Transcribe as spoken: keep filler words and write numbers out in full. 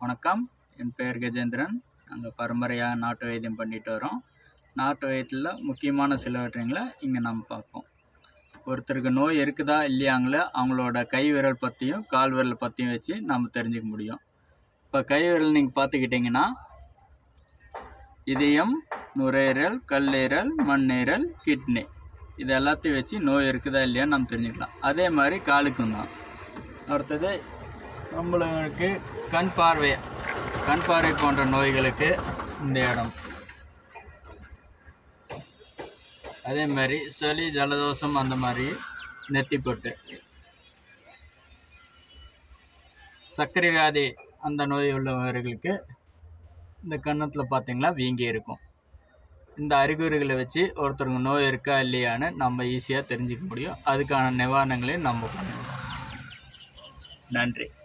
வணக்கம், என் பெயர் கஜேந்திரன். நாங்கள் பரம்பரையாக நாட்டு வைத்தியம் பண்ணிட்டு வரோம். நாட்டு வைத்தியத்தில் முக்கியமான சிலவற்றைங்களை இங்கே நம்ம பார்ப்போம். ஒருத்தருக்கு நோய் இருக்குதா இல்லையாங்களே அவங்களோட கை விரல் பற்றியும் கால் விரல் பற்றியும் வச்சு நம்ம தெரிஞ்சுக்க முடியும். இப்போ கை விரல் நீங்கள் பார்த்துக்கிட்டிங்கன்னா இதயம், நுரையீரல், கல்லீரல், மண்ணீரல், கிட்னி இது எல்லாத்தையும் வச்சு நோய் இருக்குதா இல்லையான்னு நம்ம தெரிஞ்சுக்கலாம். அதே மாதிரி காலுக்கும் தான். அடுத்தது நம்மளுக்கு கண் பார்வை கண் பார்வை போன்ற நோய்களுக்கு இந்த இடம். அதே மாதிரி சளி, ஜலதோஷம் அந்த மாதிரி நெத்திப்பொட்டு. சர்க்கரை வியாதி அந்த நோய் உள்ளவர்களுக்கு இந்த கன்னத்தில் பார்த்தீங்களா வீங்கி இருக்கும். இந்த அறிகுறிகளை வச்சு ஒருத்தருக்கு நோய் இருக்கா இல்லையான்னு நம்ம ஈஸியாக தெரிஞ்சுக்க முடியும். அதுக்கான நிவாரணங்களையும் நம்ம பண்ணணும். நன்றி.